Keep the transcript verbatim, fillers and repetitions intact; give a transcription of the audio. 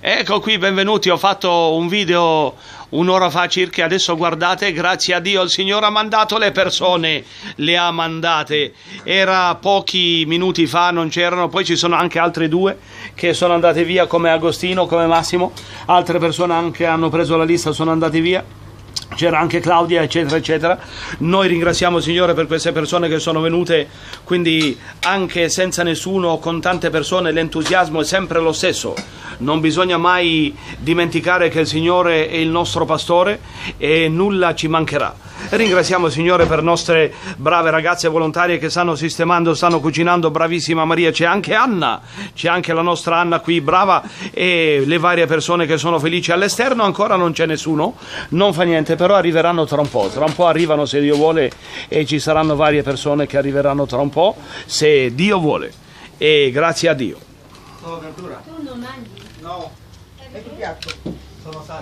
Ecco qui, benvenuti, ho fatto un video un'ora fa circa, adesso guardate, grazie a Dio il Signore ha mandato le persone, le ha mandate, era pochi minuti fa, non c'erano, poi ci sono anche altre due che sono andate via come Agostino, come Massimo, altre persone anche hanno preso la lista, sono andate via. C'era anche Claudia eccetera eccetera. Noi ringraziamo il Signore per queste persone che sono venute, quindi anche senza nessuno, con tante persone, l'entusiasmo è sempre lo stesso. Non bisogna mai dimenticare che il Signore è il nostro pastore e nulla ci mancherà. Ringraziamo il Signore per nostre brave ragazze volontarie che stanno sistemando, stanno cucinando, bravissima Maria, c'è anche Anna, c'è anche la nostra Anna qui brava, e le varie persone che sono felici. All'esterno ancora non c'è nessuno, non fa niente, però arriveranno tra un po', tra un po' arrivano se Dio vuole, e ci saranno varie persone che arriveranno tra un po' se Dio vuole, e grazie a Dio. Sono verdura? Tu non mangi? No, è più piatto. Sono